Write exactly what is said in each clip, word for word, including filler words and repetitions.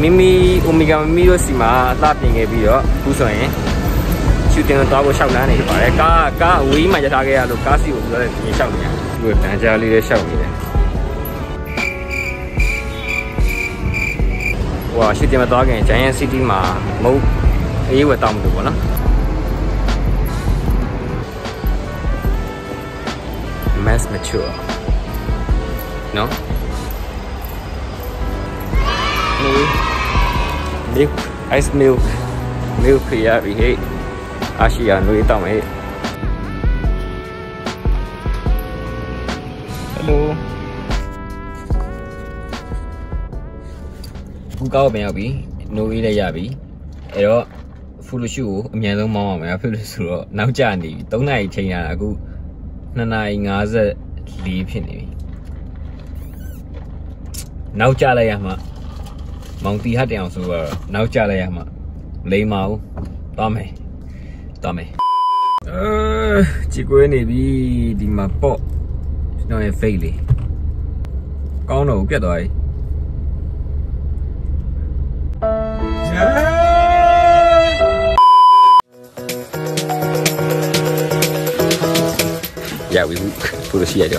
မိမိအိုမီဂါမီတို့စီမှာလှပြင်ခဲ့ပြီးတော့အခုဆိုရင်ရှူတင်တော့ကိုရှောက်လန်းနေပါတယ်ကားကားအဝေးမှရထားခဲ့ရလို့ကားစီကိုပြောတဲ့ပြင်ရှောက်နေတယ်သူကတန်ကြားလေးလေးရှောက်နေတယ်ဟိုရှူတင်မသွားခင် Giant City မှာမဟုတ်အေးဝယ်တောင်းမလို့ပေါ့နော်Mass mature no milk ice milk milk ya bị hết Asia nuôi tao mày hello phun cao bên nào bị nuôi đây ya bị ấy đó phun shoe em nhận giống mong mà phun shoe nấu chả đi tối nay chơi nhà cũng nãy nay ngã ra lý phiền này nấu chả lại mà mong tí hát đèo rồi nấu chả lại mà lấy máu to mày to mày ờ chỉ quên này đi đi mà bỏ nó là phê đi con nấu cái rồi dạ bị phụ được xìa được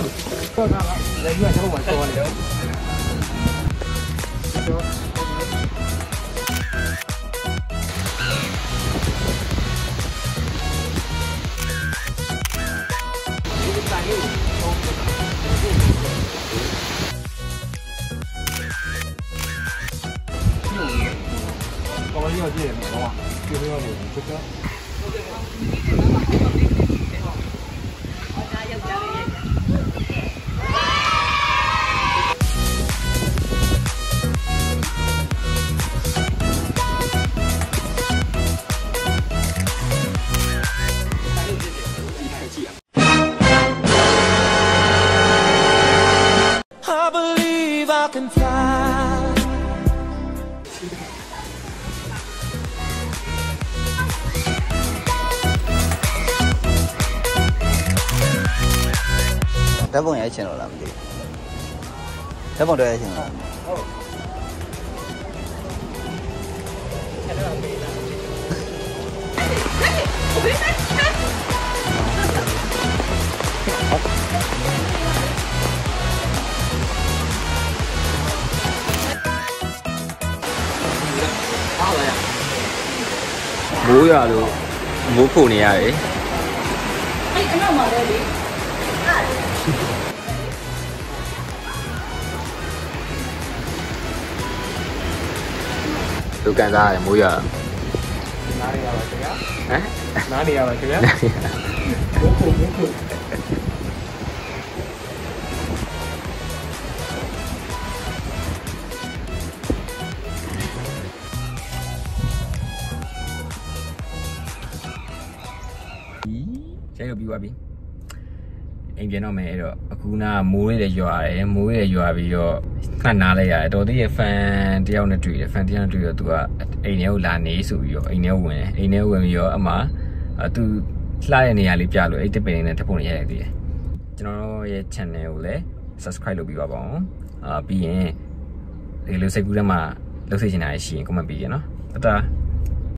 I believe I can fly. Đá bóng nhảy trên rồi làm gì? Đá bóng đôi trên rồi. bố à đồ bố khổ này à đấy tôi càng ra thì mỗi giờ 哪里啊？这边？不苦不苦。 这个比我比。အိမ်ပြန်တော့မယ်အဲ့တော့အခုနာမိုးလေးရွာတယ်မိုးလေးရွာပြီးတော့ခဏနားလိုက်ရတယ်တော်သေးရဲ့ဖန်တယောက်နဲ့တွေ့တယ်ဖန်တယောက်နဲ့တွေ့တော့ तू ကအိမ်ထဲကိုလာနေဆိုပြီးတော့အိမ်ထဲဝင်တယ်အိမ်ထဲဝင်ပြီးတော့အမှ तू လှတဲ့နေရာလေးပြလို့အဲ့တစ်ပင်နဲ့တစ်ပုံနဲ့ရိုက်ရသေးတယ်ကျွန်တော်တို့ရဲ့ channel ကိုလည်း subscribe လုပ်ပြီးပါပါအောင်အာပြီးရင်ဒီလိုစိတ်ကူးထဲမှာလုပ်စေချင်တာရှိရင် comment ပေးရနော်တတာ